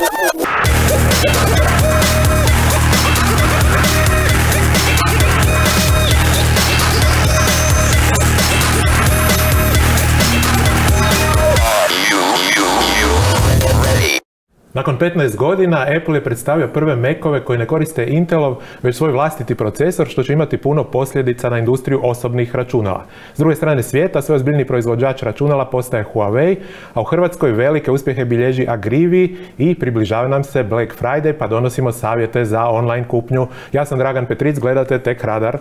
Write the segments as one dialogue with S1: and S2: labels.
S1: Nakon 15 godina Apple je predstavio prve Macove koji ne koriste Intelov, već svoj vlastiti procesor, što će imati puno posljedica na industriju osobnih računala. S druge strane svijeta, sve ozbiljni proizvođač računala postaje Huawei, a u Hrvatskoj velike uspjehe bilježi Agrivi i približava nam se Black Friday, pa donosimo savjete za online kupnju. Ja sam Dragan Petric, gledate Tech Radar.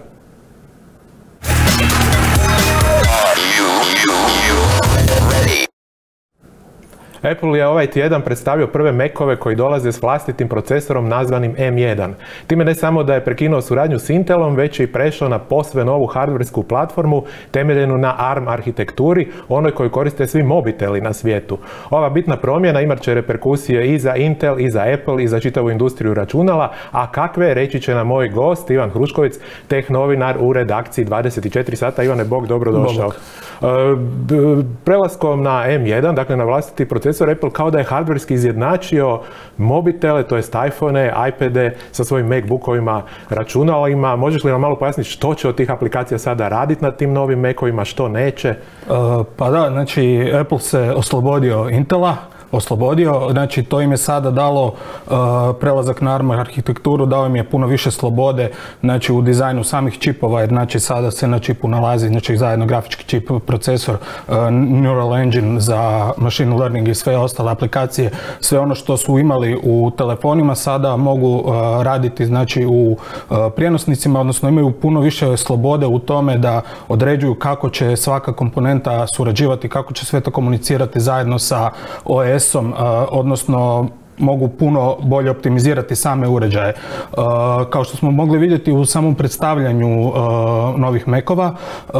S1: Apple je ovaj tjedan predstavio prve Macove koji dolaze s vlastitim procesorom nazvanim M1. Time ne samo da je prekinuo suradnju s Intelom, već je i prešao na posve novu hardversku platformu temeljenu na ARM arhitekturi, onoj koju koriste svi mobiteli na svijetu. Ova bitna promjena imat će reperkusije i za Intel, i za Apple, i za čitavu industriju računala, a kakve, reći će nam moj gost Ivan Hrušković, tech novinar u redakciji 24 sata. Ivane, bog, dobrodošao. Prelaskom na M1, dakle na vlastiti procesor, Apple kao da je hardverski izjednačio mobitele, to jest iPhone, iPade sa svojim Macbookovima, računalima. Možeš li nam malo pojasniti što će od tih aplikacija sada raditi na tim novim Macovima, što neće?
S2: Pa da, znači Apple se oslobodio Intela, znači to im je sada dalo prelazak na ARM arhitekturu, dao im je puno više slobode, znači u dizajnu samih čipova, jer znači sada se na čipu nalazi, znači zajedno grafički čip, procesor, Neural Engine za machine learning i sve ostale aplikacije, sve ono što su imali u telefonima sada mogu raditi znači u prijenosnicima, odnosno imaju puno više slobode u tome da određuju kako će svaka komponenta surađivati, kako će sve to komunicirati zajedno sa OS, odnosno mogu puno bolje optimizirati same uređaje. Kao što smo mogli vidjeti u samom predstavljanju novih Macova,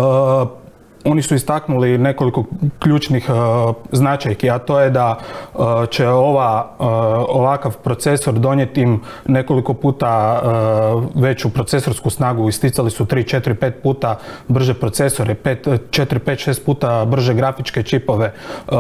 S2: oni su istaknuli nekoliko ključnih značajki, a to je da će ovakav procesor donijeti im nekoliko puta veću procesorsku snagu. Isticali su 3, 4, 5 puta brže procesore, 4, 5, 6 puta brže grafičke čipove.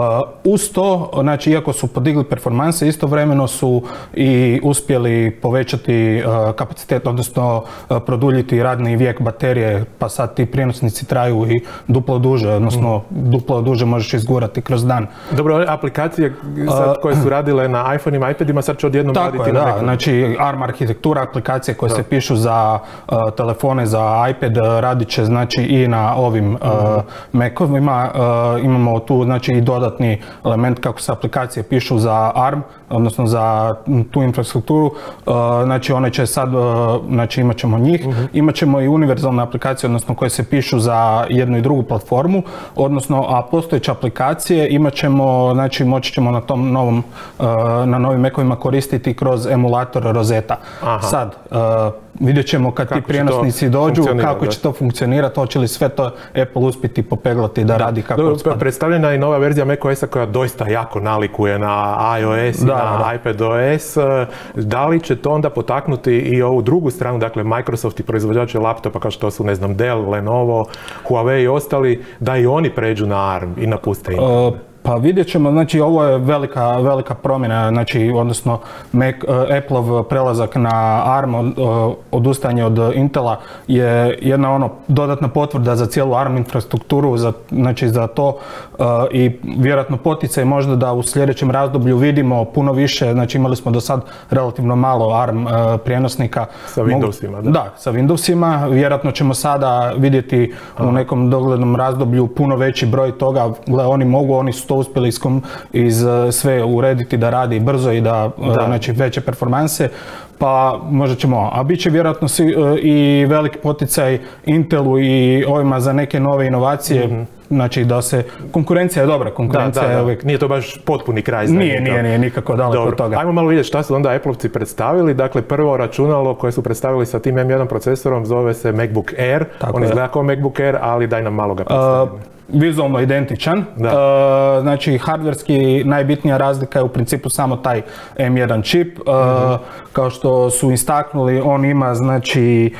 S2: Uz to, znači, iako su podigli performanse, istovremeno su i uspjeli povećati kapacitet, odnosno produljiti radni vijek baterije, pa sad ti prijenosnici traju i duplo duže, odnosno duplo duže možeš izgurati kroz dan. Dobro,
S1: aplikacije sad koje su radile na iPhone-ima, iPadima, sad će odjednom raditi na nekom.
S2: Znači ARM arhitektura, aplikacije koje se pišu za telefone, za iPad, radit će znači i na ovim Macovima. Imamo tu znači i dodatni element kako se aplikacije pišu za ARM, odnosno za tu infrastrukturu. Znači one će sad, znači imat ćemo njih. Imat ćemo i univerzalne aplikacije, odnosno koje se pišu za jednu i drugu platformu, odnosno a postojeće aplikacije imat ćemo, znači moći ćemo na tom novom, na novim Macovima koristiti kroz emulator Rosetta. Sad, vidjet ćemo kad ti prijenosnici dođu, kako će to funkcionirati, hoće li sve to Apple uspjeti popeglati da radi kako spada.
S1: Predstavljena je i nova verzija macOS-a koja doista jako nalikuje na iOS i na iPadOS. Da li će to onda potaknuti i ovu drugu stranu, dakle Microsoft i proizvođače laptopa kao što su, ne znam, Dell, Lenovo, Huawei i ostali, da i oni pređu na ARM i napuste Intel?
S2: Pa vidjet ćemo, znači ovo je velika promjena, znači odnosno Apple-ov prelazak na ARM, odustajanje od Intela je jedna dodatna potvrda za cijelu ARM infrastrukturu, znači za to i vjerojatno poticaj možda da u sljedećem razdoblju vidimo puno više, znači imali smo do sad relativno malo ARM prijenosnika.
S1: Sa Windowsima, da?
S2: Da, sa Windowsima, vjerojatno ćemo sada vidjeti u nekom doglednom razdoblju puno veći broj toga, oni su to uspjeli sve urediti da radi brzo i da znači veće performanse, pa možda ćemo, a bit će vjerojatno i veliki poticaj Intelu i ovima za neke nove inovacije, znači da se, konkurencija je dobra, konkurencija je uvijek.
S1: Nije to baš potpuni kraj za Intel.
S2: Nije nikako daleko od toga.
S1: Ajmo malo vidjeti šta su onda Apple-ovci predstavili. Dakle, prvo računalo koje su predstavili sa tim M1 procesorom zove se MacBook Air. On izgleda kao MacBook Air, ali daj nam malo ga predstavimo.
S2: Vizualno identičan, znači hardverski najbitnija razlika je u principu samo taj M1 čip. Kao što su istaknuli, on ima znači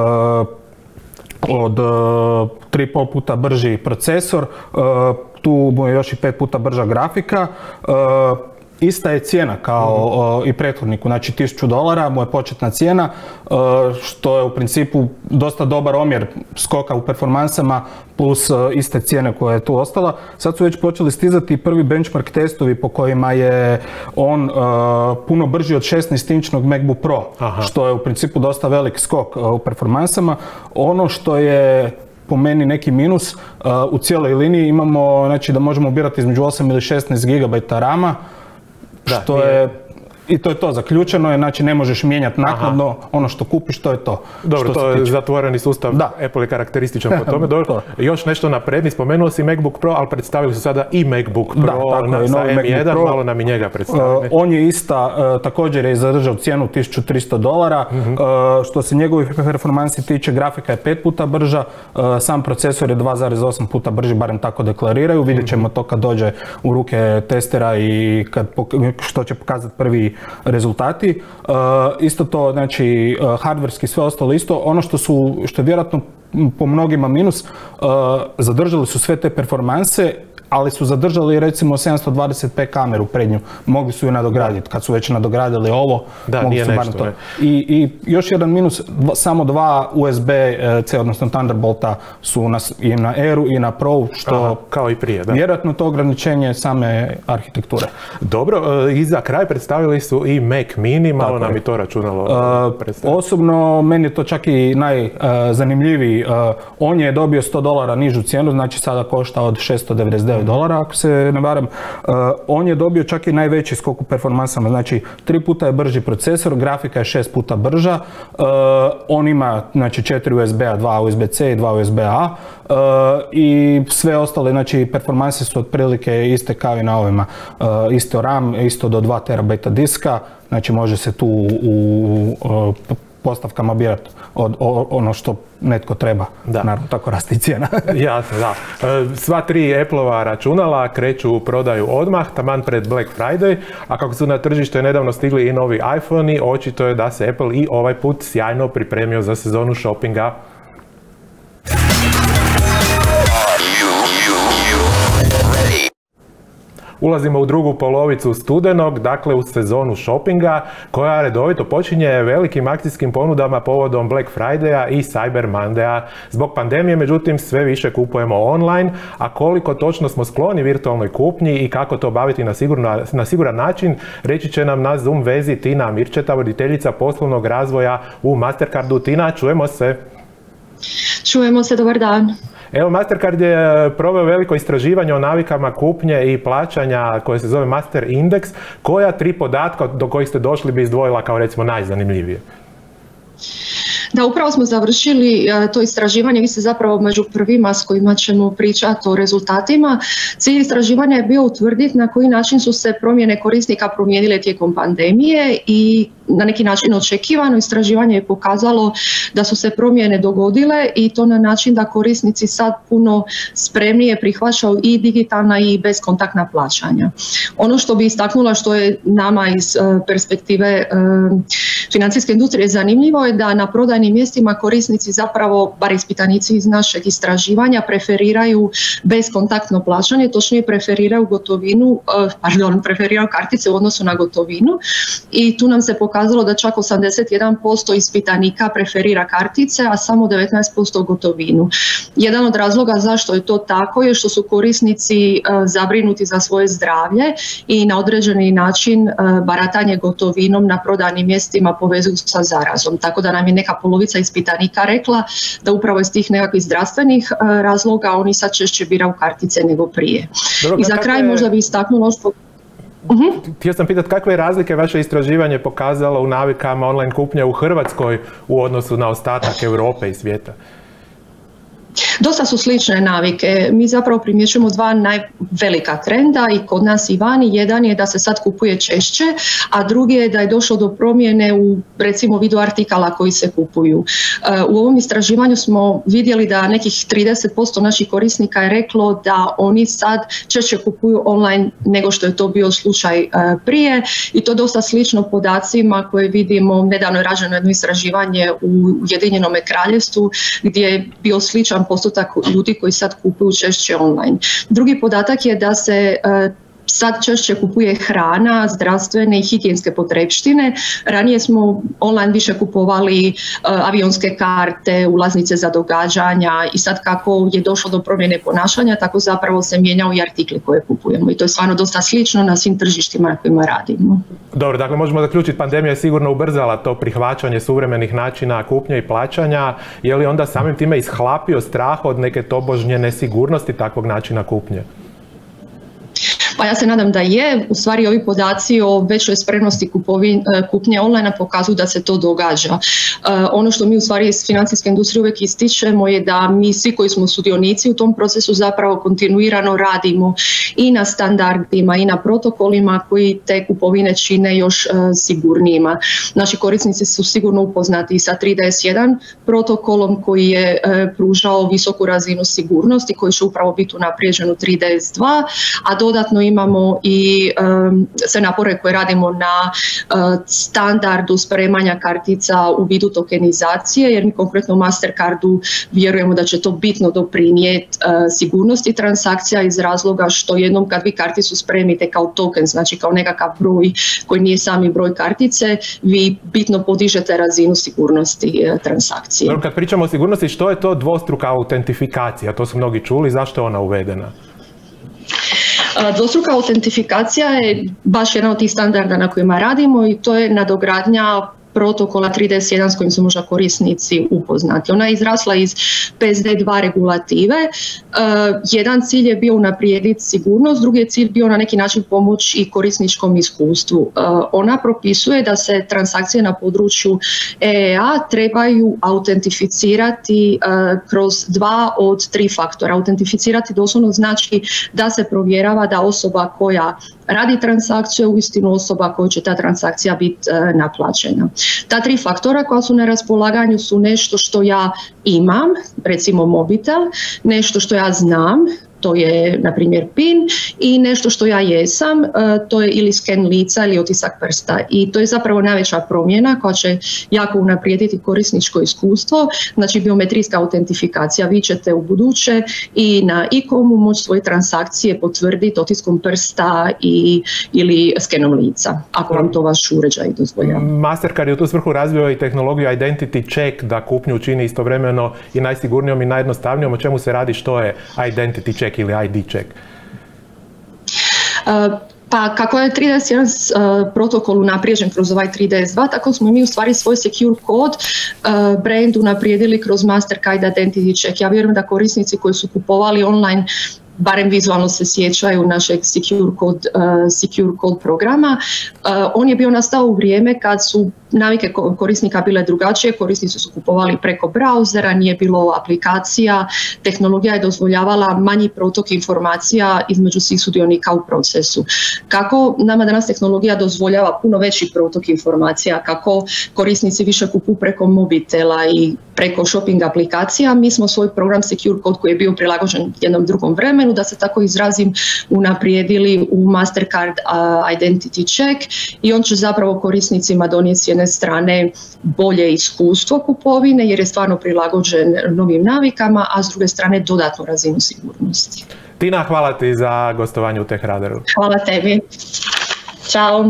S2: od 3,5 puta brži procesor, tu mu je još i 5 puta brža grafika. ista je cijena kao i prethodniku, znači $1000 mu je početna cijena, što je u principu dosta dobar omjer skoka u performansama plus iste cijene koja je tu ostala. Sad su već počeli stizati prvi benchmark testovi po kojima je on puno brži od 16-inčnog MacBook Pro, što je u principu dosta velik skok u performansama. Ono što je po meni neki minus, u cijeloj liniji imamo, znači, da možemo birati između 8 ili 16 GB RAM-a, što je, i to je to, zaključeno je, znači ne možeš mijenjati naknadno, ono što kupiš, to je to.
S1: Dobro, to je zatvoreni sustav, Apple je karakterističan po tome. Dobro, još nešto napredniji, spomenuo si MacBook Pro, ali predstavili su sada i MacBook Pro sa M1, malo nam i njega predstavili.
S2: On je također je zadržao cijenu $1300, što se njegovih performansi tiče, grafika je 5 puta brža, sam procesor je 2,8 puta brži, barem tako deklariraju, vidjet ćemo to kad dođe u ruke testera i što će pokazati prvi rezultati. Isto to, znači, hardverski, sve ostalo isto. Ono što je vjerojatno po mnogima minus, zadržali su sve te performanse, ali su zadržali recimo 720p kameru prednju. Mogli su ju nadograditi. Kad su već nadogradili ovo, mogli su bar to. I još jedan minus, samo 2 USB-C, odnosno Thunderbolta su i na Airu i na Pro, što
S1: kao i prije, da.
S2: Vjerojatno to ograničenje same arhitekture.
S1: Dobro, i za kraj predstavili su i Mac Mini, malo nam i to računalo predstavili.
S2: Osobno, meni je to čak i najzanimljiviji. On je dobio $100 nižu cijenu, znači sada košta od $699, ako se ne varam. On je dobio čak i najveći skok u performansama, znači 3 puta je brži procesor, grafika je 6 puta brža, on ima, znači, 4 USB-a, 2 USB-C i 2 USB-A i sve ostale, znači, performanse su otprilike iste kao i na ovima. Isto RAM, isto do 2 terabajta diska, znači može se tu u postavkama birati ono što netko treba. Naravno, tako raste i cijena.
S1: Jasno, da. Sva 3 Apple-ova računala kreću u prodaju odmah, taman pred Black Friday, a kako su na tržište nedavno stigli i novi iPhone-i, očito je da se Apple i ovaj put sjajno pripremio za sezonu shoppinga. Ulazimo u drugu polovicu studenog, dakle u sezonu shoppinga, koja redovito počinje velikim akcijskim ponudama povodom Black Fridaya i Cyber Monday-a. Zbog pandemije, međutim, sve više kupujemo online, a koliko točno smo skloni virtualnoj kupnji i kako to obaviti na siguran način, reći će nam na Zoom vezi Tina Mirčeta, voditeljica poslovnog razvoja u Mastercardu. Tina, čujemo se.
S3: Čujemo se, dobar dan.
S1: Evo, Mastercard je proveo veliko istraživanje o navikama kupnje i plaćanja koje se zove Master Index. Koja 3 podatka do kojih ste došli bi izdvojila kao, recimo, najzanimljivije?
S3: Da, upravo smo završili to istraživanje, vi ste zapravo među prvima s kojima ćemo pričati o rezultatima. Cilj istraživanja je bio utvrditi na koji način su se promjene korisnika promijenile tijekom pandemije i na neki način očekivano istraživanje je pokazalo da su se promjene dogodile i to na način da korisnici sad puno spremnije prihvaćaju i digitalna i bezkontaktna plaćanja. Ono što bi istaknula, što je nama iz perspektive financijske industrije zanimljivo, je da na prodajnim mjestima korisnici, zapravo bar ispitanici iz našeg istraživanja, preferiraju bezkontaktno plaćanje, točnije preferiraju kartice u odnosu na gotovinu i tu nam se pokazalo da čak 81% ispitanika preferira kartice, a samo 19% gotovinu. Jedan od razloga zašto je to tako je što su korisnici zabrinuti za svoje zdravlje i na određeni način baratanje gotovinom na prodajnim mjestima povezuju sa zarazom. Tako da nam je neka polovica ispitanika rekla da upravo iz tih nekakvih zdravstvenih razloga oni sad češće biraju kartice nego prije. I za kraj možda bi istaknulo što...
S1: Htio sam pitati kakve je razlike vaše istraživanje pokazalo u navikama online kupnje u Hrvatskoj u odnosu na ostatak Europe i svijeta?
S3: Dosta su slične navike. Mi zapravo primjećujemo 2 velika trenda i kod nas i vani. Jedan je da se sad kupuje češće, a drugi je da je došlo do promjene u, recimo, vidu artikala koji se kupuju. U ovom istraživanju smo vidjeli da nekih 30% naših korisnika je reklo da oni sad češće kupuju online nego što je to bio slučaj prije i to dosta slično podacima koje vidimo. Nedavno je rađeno jedno istraživanje u Ujedinjenom Kraljevstvu gdje je bio sličan postotak ljudi koji sad kupuju češće online. Drugi podatak je da se sad češće kupuje hrana, zdravstvene i higijenske potrepštine. Ranije smo online više kupovali avionske karte, ulaznice za događanja i sad kako je došlo do promjene ponašanja, tako zapravo se mijenjaju i artikli koje kupujemo i to je stvarno dosta slično na svim tržištima na kojima radimo.
S1: Dobro, dakle možemo zaključiti, pandemija je sigurno ubrzala to prihvaćanje suvremenih načina kupnje i plaćanja. Je li onda samim time ishlapio strah od neke tobožnje nesigurnosti takvog načina kupnje?
S3: Pa ja se nadam da je. U stvari ovi podaci o većoj spremnosti kupnje online pokazuju da se to događa. Ono što mi u stvari iz financijske industrije uvijek ističemo je da mi svi koji smo sudionici u tom procesu zapravo kontinuirano radimo i na standardima i na protokolima koji te kupovine čine još sigurnijima. Naši korisnici su sigurno upoznati sa 3DS1 protokolom koji je pružao visoku razinu sigurnosti koji će upravo biti unaprijeđen u 3DS2, a dodatno imamo i sve napore koje radimo na standardu spremanja kartica u vidu tokenizacije, jer mi konkretno u Mastercardu vjerujemo da će to bitno doprinijeti sigurnosti transakcija iz razloga što jednom kad vi karticu spremite kao token, znači kao nekakav broj koji nije sami broj kartice, vi bitno podižete razinu sigurnosti transakcije.
S1: Kad pričamo o sigurnosti, što je to dvostruka autentifikacija? To su mnogi čuli, zašto je ona uvedena?
S3: Dvostruka autentifikacija je baš jedan od tih standarda na kojima radimo i to je nadogradnja protokola 3DS1 s kojim su možda korisnici upoznati. Ona je izrasla iz PSD2 regulative. Jedan cilj je bio unaprijediti sigurnost, drugi je cilj bio na neki način pomoći i korisničkom iskustvu. Ona propisuje da se transakcije na području EEA trebaju autentificirati kroz 2 od 3 faktora. Autentificirati doslovno znači da se provjerava da osoba koja radi transakciju je uistinu osoba koju će ta transakcija biti naplaćena. Ta 3 faktora koja su na raspolaganju su nešto što ja imam, recimo mobitel, nešto što ja znam, to je na primjer PIN, i nešto što ja jesam, to je ili sken lica ili otisak prsta. I to je zapravo najveća promjena koja će jako unaprijediti korisničko iskustvo, znači biometrijska autentifikacija. Vi ćete u buduće i na e-comu moći svoje transakcije potvrditi otiskom prsta ili skenom lica, ako vam to vaš uređaj dozvoljava.
S1: Mastercard je u tu svrhu razvio i tehnologiju Identity Check da kupnju učini istovremeno i najsigurnijom i najjednostavnijom. O čemu se radi, što je Identity Check ili ID check?
S3: Pa kako je 3DS1 protokol unaprijeđen kroz ovaj 3DS2, tako smo mi u stvari svoj secure kod brand unaprijedili kroz Mastercard Identity Check. Ja vjerujem da korisnici koji su kupovali online barem vizualno se sjećaju našeg secure code programa. On je bio nastao u vrijeme kad su navike korisnika bile drugačije, korisnici su kupovali preko brauzera, nije bilo aplikacija, tehnologija je dozvoljavala manji protok informacija između svih sudionika u procesu. Kako nama danas tehnologija dozvoljava puno veći protok informacija, kako korisnici više kupuju preko mobitela i preko shopping aplikacija, mi smo svoj program Secure Code koji je bio prilagođen jednom drugom vremenu, da se tako izrazim, unaprijedili u Mastercard Identity Check i on će zapravo korisnicima donijeti s jedne strane bolje iskustvo kupovine jer je stvarno prilagođen novim navikama, a s druge strane dodatnu razinu sigurnosti.
S1: Tina, hvala ti za gostovanje u Tech Radaru.
S3: Hvala tebi. Ćao.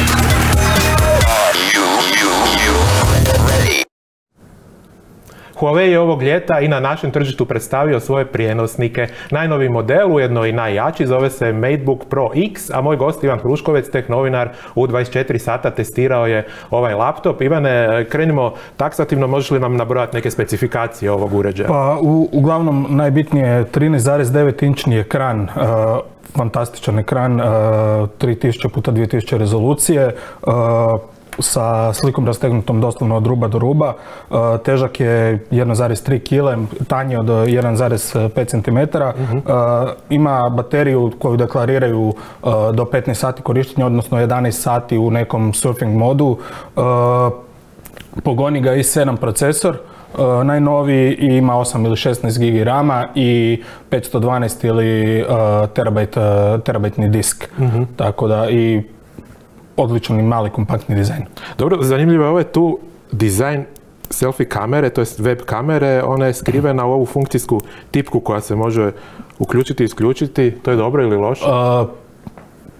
S1: Huawei je ovog ljeta i na našem tržištu predstavio svoje prijenosnike. Najnoviji model, ujedno i najjači, zove se MateBook Pro X, a moj gost Ivan Hruškovec, tech novinar, u 24 sata testirao je ovaj laptop. Ivane, krenimo taksativno, možeš li nam nabrojati neke specifikacije ovog uređaja?
S2: Pa, uglavnom najbitnije je 13,9 inčni ekran, fantastičan ekran, 3000x2000 rezolucije, sa slikom rastegnutom doslovno od ruba do ruba. Težak je 1,3 kg, tanji od 1,5 cm. Ima bateriju koju deklariraju do 15 sati korištenja, odnosno 11 sati u nekom surfing modu. Pogoni ga i7 procesor. Najnoviji ima 8 ili 16 GB rama i 512 ili terabajtni disk. Tako da i odličan i mali kompaktni dizajn.
S1: Dobro, zanimljivo je ovo je tu dizajn selfie kamere, to je web kamere, ona je skrivena u ovu funkcijsku tipku koja se može uključiti i isključiti. To je dobro ili loše?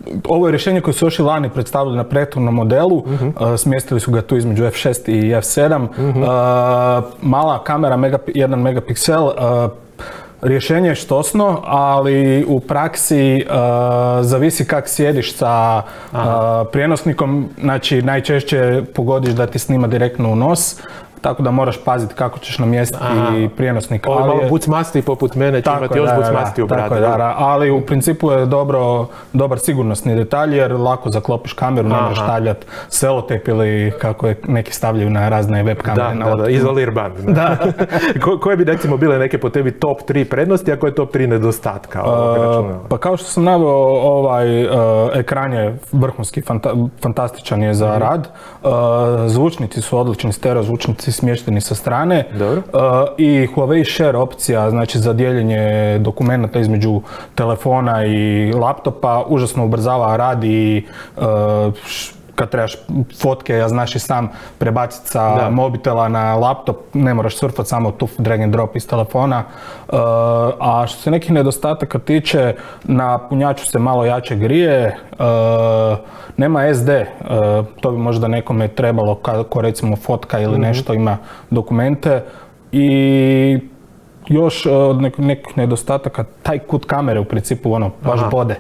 S2: ovo je rješenje koje su još i lani predstavili na prethodnom modelu, smjestili su ga tu između F6 i F7, mala kamera 1 megapiksel, rješenje je štosno, ali u praksi zavisi kak sjediš sa prijenosnikom, znači najčešće pogodiš da ti snima direktno u nos, tako da moraš paziti kako ćeš namjestiti prijenosnik.
S1: Ovo je malo bucmasti poput mene, će imati još bucmasti u bradu.
S2: Ali u principu je dobar sigurnosni detalj jer lako zaklopiš kameru, ne možeš stavljati selotejp ili kako je neki stavljaju na razne web kamere.
S1: Da, izolir band. Koje bi recimo bile neke po tebi top 3 prednosti, a koje je top 3 nedostatka ovog računa?
S2: Pa kao što sam naveo, ekran je vrhunski, fantastičan je za rad. Zvučnici su odlični, stereo zvučnici smješteni sa strane. I Huawei Share opcija, znači za dijeljenje dokumenta između telefona i laptopa, užasno ubrzava rad i kad trebaš fotke, ja znaš i sam, prebaciti sa mobitela na laptop, ne moraš surfati, samo tu drag and drop iz telefona. A što se nekih nedostataka tiče, na punjaču se malo jače grije, nema SD, to bi možda nekome trebalo ko recimo fotka ili nešto ima dokumente. I još od nekih nedostataka, taj kut kamere u principu baš bode.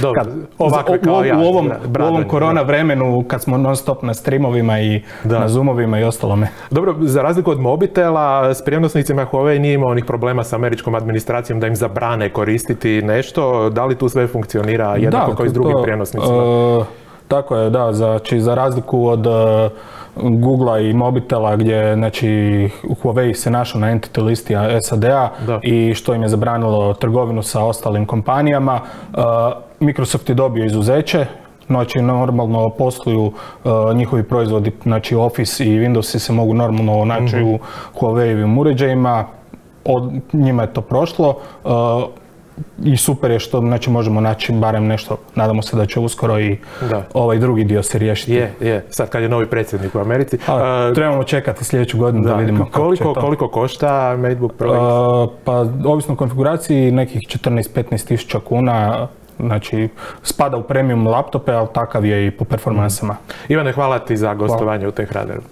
S2: U ovom korona vremenu kad smo non stop na streamovima i na zoomovima i ostalome.
S1: Dobro, za razliku od mobitela, s prijenosnicima Huawei nije imao onih problema s američkom administracijom da im zabrane koristiti nešto. Da li tu sve funkcionira jednako kao i s drugim prijenosnicima?
S2: Tako je, da. Znači, za razliku od Googlea i mobitela gdje znači, Huawei se našao na entity listi SAD-a i što im je zabranilo trgovinu sa ostalim kompanijama, Microsoft je dobio izuzeće. Znači, normalno posluju njihovi proizvodi, znači Office i Windowsi se mogu normalno naći u Huawei-ovim uređajima. Njima je to prošlo. I super je što znači, možemo naći barem nešto, nadamo se da će uskoro i ovaj drugi dio se riješiti.
S1: Sad kad je novi predsjednik u Americi.
S2: Trebamo čekati sljedeću godinu da vidimo
S1: koliko košta MateBook Pro?
S2: Pa ovisno o konfiguraciji nekih 14-15 tisuća kuna. Znači, spada u premium laptope, ali takav je i po performansama.
S1: Ivane, hvala ti za gostovanje u Tech Radaru.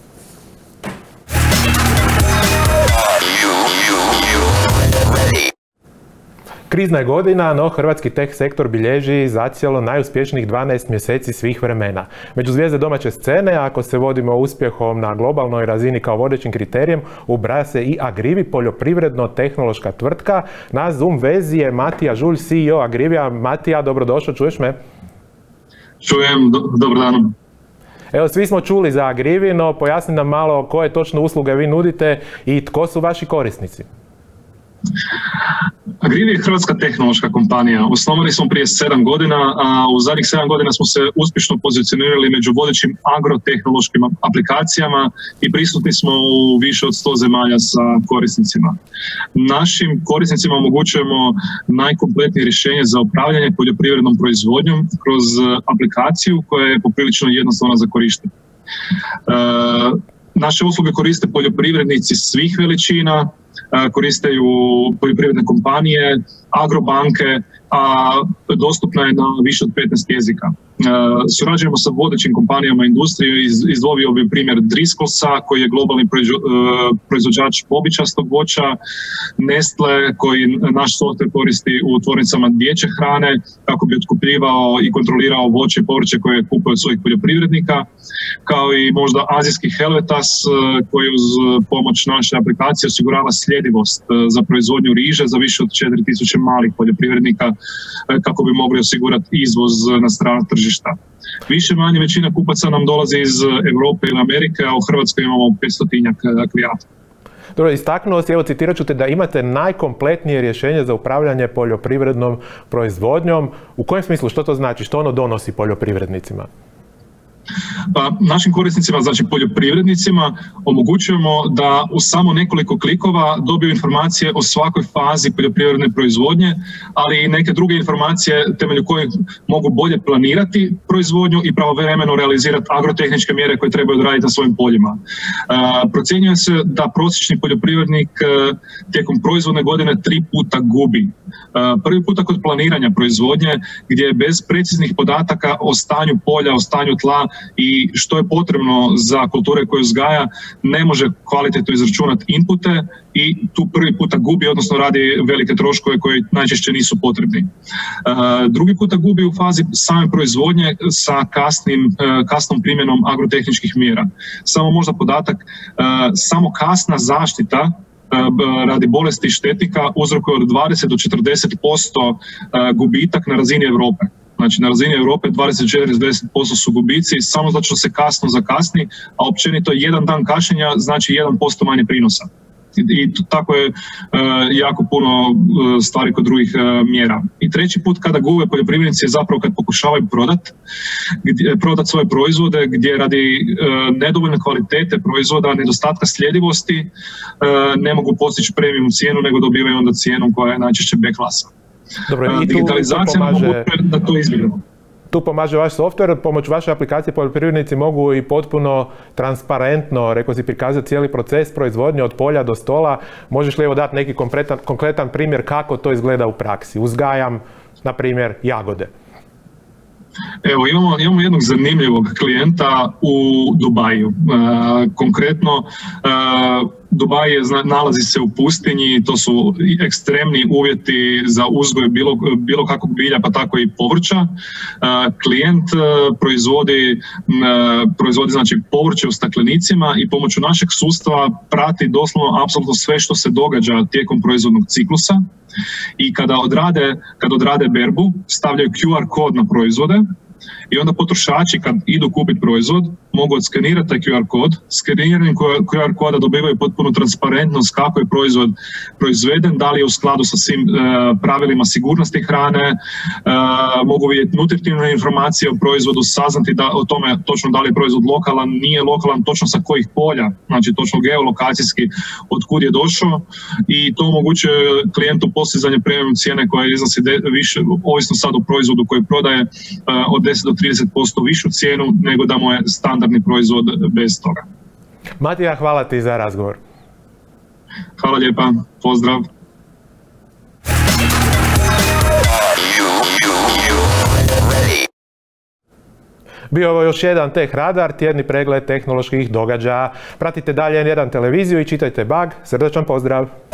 S1: Krizna je godina, no hrvatski tech sektor bilježi zacijelo najuspješnijih 12 mjeseci svih vremena. Među zvijezde domaće scene, ako se vodimo uspjehom na globalnoj razini kao vodećim kriterijem, ubraja se i Agrivi, poljoprivredno-tehnološka tvrtka. Na Zoom vezi je Matija Žulj, CEO Agrivija. Matija, dobrodošao, čuješ me?
S4: Čujem, dobar dan.
S1: Evo, svi smo čuli za Agrivi, no pojasni nam malo koje točno usluge vi nudite i tko su vaši korisnici.
S4: Agrivi je hrvatska tehnološka kompanija. Osnovani smo prije 7 godina, a u zadnjih 7 godina smo se uspješno pozicionirali među vodećim agrotehnološkim aplikacijama i prisutni smo u više od 100 zemalja sa korisnicima. Našim korisnicima omogućujemo najkompletnije rješenje za upravljanje poljoprivrednom proizvodnjom kroz aplikaciju koja je poprilično jednostavna za korištenje. Naše usluge koriste poljoprivrednici svih veličina, koriste ju poljoprivredne kompanije, agrobanke, a dostupna je na više od 15 jezika. Surađujemo sa vodećim kompanijama industrije, izdvojio bi primjer Driscollsa koji je globalni proizvođač bobičastog voća, Nestle koji naš softver koristi u tvornicama dječje hrane kako bi otkupljivao i kontrolirao voće i povrće koje kupuje od svojih poljoprivrednika, kao i možda azijski Helvetas koji uz pomoć naše aplikacije osigurava sljedivost za proizvodnju riže za više od 4000 malih poljoprivrednika kako bi mogli osigurati izvoz na strana tržišta. Više manje većina kupaca nam dolazi iz Europe ili Amerike, a u Hrvatskoj imamo 500-tinjak klijenta.
S1: Dobro, istaknuo si, evo citirat ću te, da imate najkompletnije rješenje za upravljanje poljoprivrednom proizvodnjom. U kojem smislu, što to znači, što ono donosi poljoprivrednicima?
S4: Pa našim korisnicima, znači poljoprivrednicima, omogućujemo da u samo nekoliko klikova dobiju informacije o svakoj fazi poljoprivredne proizvodnje, ali i neke druge informacije temelju kojih mogu bolje planirati proizvodnju i pravovremeno realizirati agrotehničke mjere koje trebaju odraditi na svojim poljima. Procjenjuje se da prosječni poljoprivrednik tijekom proizvodne godine 3 puta gubi. Prvi puta kod planiranja proizvodnje, gdje je bez preciznih podataka o stanju polja, o stanju tla i što je potrebno za kulture koje uzgaja, ne može kvalitetno izračunati inpute i tu prvi puta gubi, odnosno radi velike troškove koji najčešće nisu potrebni. Drugi puta gubi u fazi same proizvodnje sa kasnom primjenom agrotehničkih mjera. Samo možda podatak, samo kasna zaštita radi bolesti štetnika uzrokuje od 20 do 40% gubitak na razini Europe. Znači na razini Europe 24-10% su gubici samo zato što se kasno zakasni, a općenito jedan dan kašnjenja znači 1% manje prinosa. I tako je jako puno stvari kod drugih mjera. I treći put kada gube poljoprivrednici je zapravo kad pokušavaju prodati svoje proizvode gdje radi nedovoljne kvalitete proizvoda, nedostatka sljedivosti ne mogu postići premium cijenu, nego dobivaju onda cijenu koja je najčešće B klasa.
S1: Dobro,
S4: digitalizacija nam omogućuje da to izbjegnemo.
S1: Tu pomaže vaš software, pomoć vaše aplikacije poljoprivrednici mogu i potpuno transparentno, rekao si, prikazati cijeli proces proizvodnje od polja do stola. Možeš li evo dati neki konkretan primjer kako to izgleda u praksi? Uzgajam, na primjer, jagode.
S4: Evo, imamo jednog zanimljivog klijenta u Dubaju. Konkretno, Dubaj nalazi se u pustinji, to su ekstremni uvjeti za uzgoj bilo kakvog bilja, pa tako i povrća. Klijent proizvodi znači povrće u staklenicima i pomoću našeg sustava prati doslovno apsolutno sve što se događa tijekom proizvodnog ciklusa. I kada odrade berbu, stavljaju QR kod na proizvode i onda potrošači kad idu kupiti proizvod mogu odskenirati taj QR kod. Skeniranjem QR koda dobivaju potpuno transparentnost kako je proizvod proizveden, da li je u skladu sa svim pravilima sigurnosti hrane, mogu vidjeti nutritivne informacije o proizvodu, saznati o tome točno da li je proizvod lokalan, nije lokalan, točno sa kojih polja, znači točno geolokacijski od kud je došao, i to omogućuje klijentu postizanje premium cijene koja iznosi više, ovisno sad o proizvodu koji prodaje, od 10 do 30% višu cijenu nego da mu je standardni proizvod bez toga.
S1: Matija, hvala ti za razgovor.
S4: Hvala lijepa, pozdrav.
S1: Bio je ovo još jedan Tech Radar, tjedni pregled tehnoloških događaja. Pratite dalje N1 televiziju i čitajte Bug. Srdačan pozdrav!